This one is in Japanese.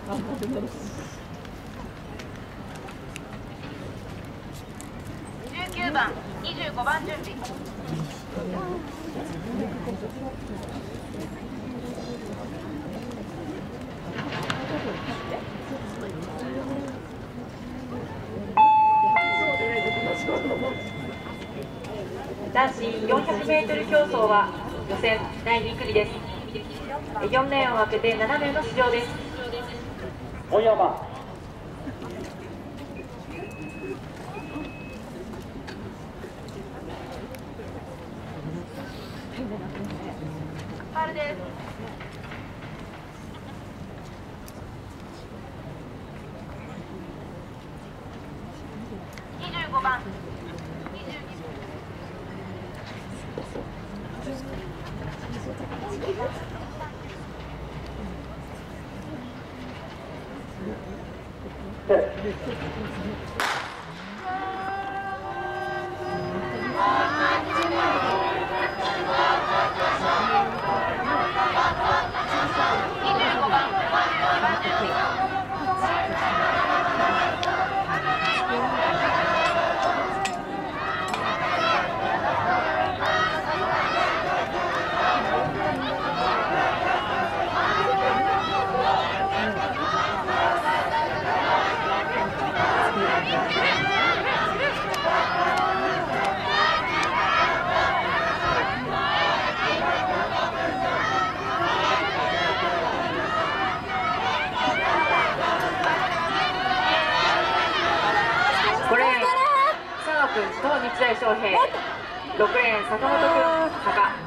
19番、25番準備。 男子400メートル競争は予選第2組です。4レーンを空けて7名の出場です。 小山。 ファウルです。25番。 東日大翔平、6レーン坂本君坂。